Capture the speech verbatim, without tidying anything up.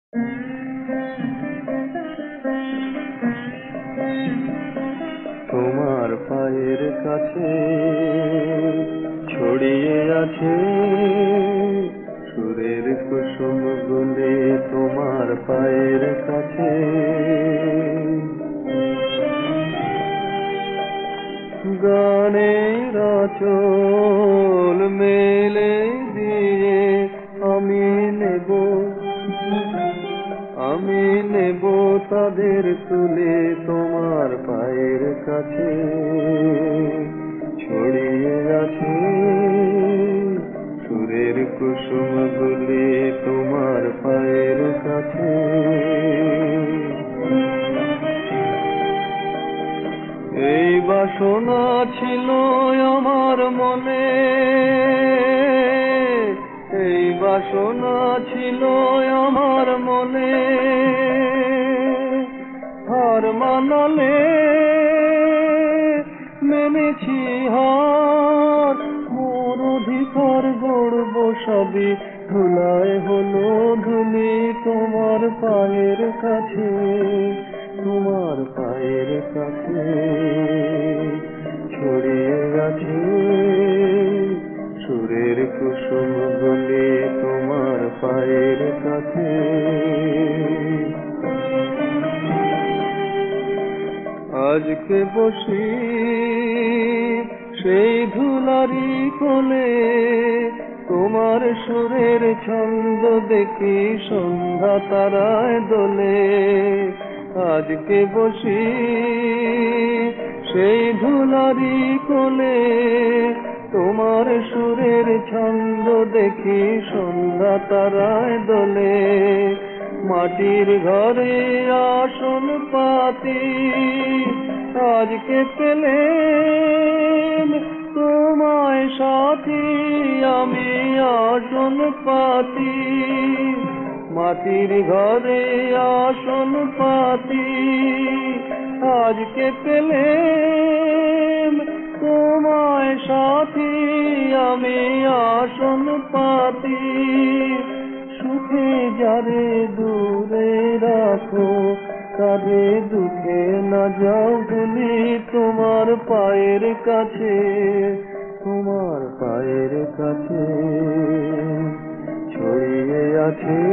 তোমার পায়ের কাছে ছড়িয়ে আছে সুরের কুসুম গুলি, তোমার পায়ের কাছে গানের আঁচল মেলে দিয়ে আমি নেব আমি নেব তাদের তুলে তোমার পায়ের কাছে ছড়িয়ে আছে সুরের কুসুম গুলি, তোমার পায়ের কাছে। এই বাসনা ছিল আমার মনে, এই বাসনা ছিল আমার মনে, হার মানালে মেনেছি হার, মোর অধিকার গড়ব সবই ধুলায় হলো ধুলি তোমার পায়ের কাছে, তোমার পায়ের কাছে ছড়িয়ে আছে সুরের কুসুম গুলি, তোমার পায়ের কাছে। আজকে বসি সেই ধুলারি কোলে, তোমার সুরের ছন্দ দেখি সন্ধ্যা তারায় দোলে। আজকে বসি সেই ধুলারি কোলে, তোমার সুরের ছন্দ দেখি সন্ধ্যা তারায় দোলে। মাটির ঘরে আসন পাতি আজকে পেলেন তোমায় সাথী, আমি আসন পাতি মাটির ঘরে আসন পাতি আজকে পেলেন তোমায় সাথী, আমি আসন পাতি। সুখে যারে দূরে রাখো তারে দুঃখে না যাও ভুলি, তোমার পায়ের কাছে, তোমার পায়ের কাছে ছড়িয়ে আছে